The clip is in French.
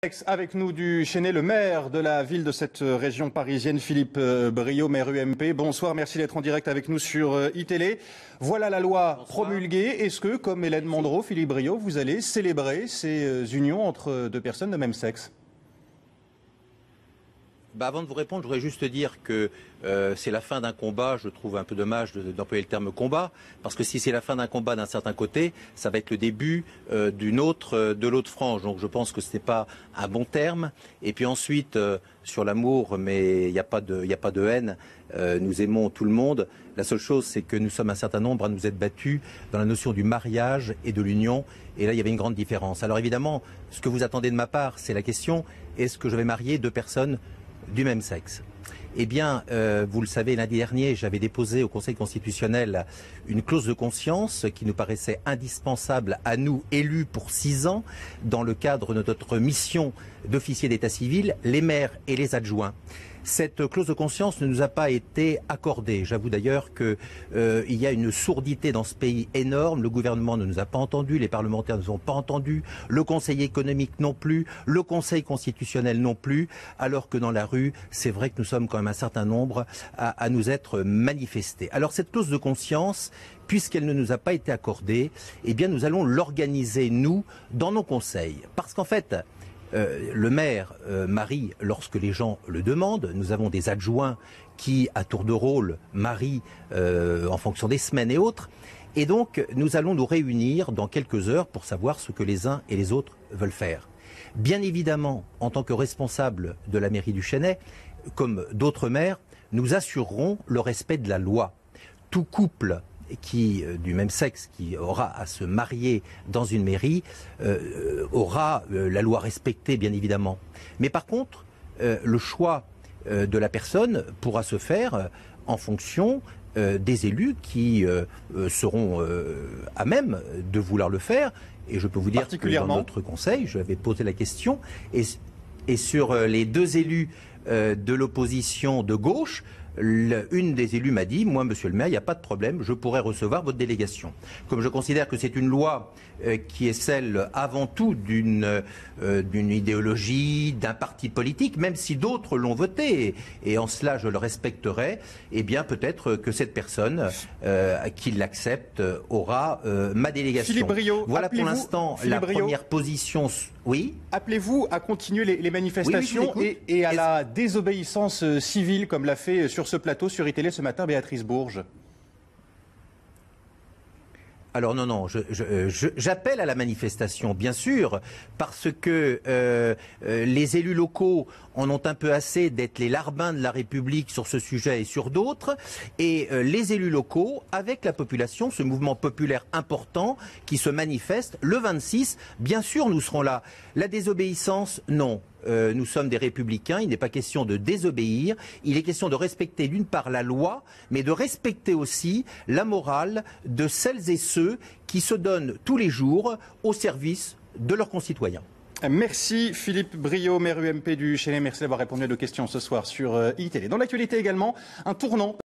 Avec nous du Chesnay, le maire de la ville de cette région parisienne, Philippe Briot, maire UMP. Bonsoir, merci d'être en direct avec nous sur iTélé. Voilà la loi promulguée. Est-ce que, comme Hélène Mandreau, Philippe Briot, vous allez célébrer ces unions entre deux personnes de même sexe ? Avant de vous répondre, je voudrais juste dire que c'est la fin d'un combat. Je trouve un peu dommage d'employer le terme combat, parce que si c'est la fin d'un combat d'un certain côté, ça va être le début de l'autre frange. Donc je pense que ce n'est pas un bon terme. Et puis ensuite, sur l'amour, mais il n'y a pas de haine. Nous aimons tout le monde. La seule chose, c'est que nous sommes un certain nombre à nous être battus dans la notion du mariage et de l'union. Et là, il y avait une grande différence. Alors évidemment, ce que vous attendez de ma part, c'est la question, est-ce que je vais marier deux personnes du même sexe? Eh bien, vous le savez, lundi dernier, j'avais déposé au Conseil constitutionnel une clause de conscience qui nous paraissait indispensable à nous, élus pour 6 ans, dans le cadre de notre mission d'officier d'état civil, les maires et les adjoints. Cette clause de conscience ne nous a pas été accordée. J'avoue d'ailleurs qu'il y a une sourdité dans ce pays énorme. Le gouvernement ne nous a pas entendus, les parlementaires ne nous ont pas entendus, le Conseil économique non plus, le Conseil constitutionnel non plus, alors que dans la rue, c'est vrai que nous sommes quand même un certain nombre à nous être manifestés. Alors cette clause de conscience, puisqu'elle ne nous a pas été accordée, eh bien nous allons l'organiser, nous, dans nos conseils. Parce qu'en fait, le maire marie lorsque les gens le demandent. Nous avons des adjoints qui, à tour de rôle, marient en fonction des semaines et autres. Et donc, nous allons nous réunir dans quelques heures pour savoir ce que les uns et les autres veulent faire. Bien évidemment, en tant que responsable de la mairie du Chesnay, comme d'autres maires, nous assurerons le respect de la loi. Tout couple du même sexe qui aura à se marier dans une mairie aura la loi respectée, bien évidemment. Mais par contre, le choix de la personne pourra se faire en fonction des élus qui seront à même de vouloir le faire. Et je peux vous dire que dans notre conseil, je vais poser la question, et sur les 2 élus de l'opposition de gauche, une des élus m'a dit, moi monsieur le maire, il n'y a pas de problème, je pourrais recevoir votre délégation. Comme je considère que c'est une loi qui est celle avant tout d'une idéologie, d'un parti politique, même si d'autres l'ont voté, et en cela je le respecterai, eh bien peut-être que cette personne qui l'accepte aura ma délégation. Philippe Briot, voilà pour l'instant la première position. Oui. Appelez-vous à continuer les manifestations et à la désobéissance civile, comme l'a fait sur ce plateau sur iTélé ce matin Béatrice Bourges? Alors non, j'appelle à la manifestation, bien sûr, parce que les élus locaux en ont un peu assez d'être les larbins de la République sur ce sujet et sur d'autres, et les élus locaux, avec la population, ce mouvement populaire important qui se manifeste le 26, bien sûr nous serons là. La désobéissance, non. Nous sommes des républicains, il n'est pas question de désobéir, il est question de respecter d'une part la loi, mais de respecter aussi la morale de celles et ceux qui se donnent tous les jours au service de leurs concitoyens. Merci Philippe Briot, maire UMP du Chesnay, merci d'avoir répondu à nos questions ce soir sur iTélé. Dans l'actualité également, un tournant